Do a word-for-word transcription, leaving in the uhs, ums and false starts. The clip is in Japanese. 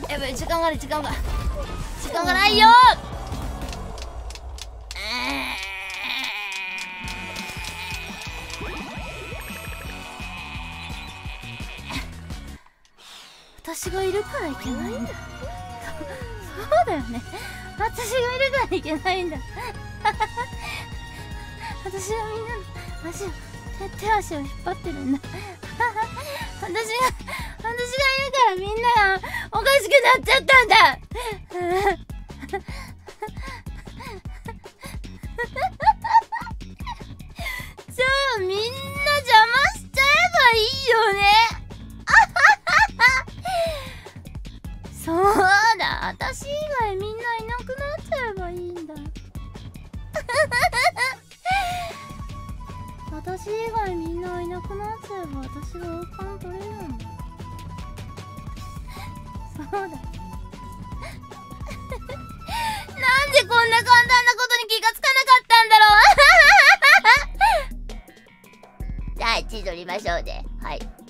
やばい、時間がない、時間が時間がないよ。私がいるからいけないんだ。そうだよね、私がいるからいけないんだ。私はみんなの足を手、手足を引っ張ってるんだ。私が私がいるからみんながおかしくなっちゃったんだ。じゃあみんな邪魔しちゃえばいいよね。そうだ、私以外みんないなくなっちゃえばいいんだ。私以外みんないなくなっちゃえば私が王冠取れるんだ。そうだ。なんでこんな簡単なことに気がつかなかったんだろう。じゃあ、千鳥りましょうね。はい。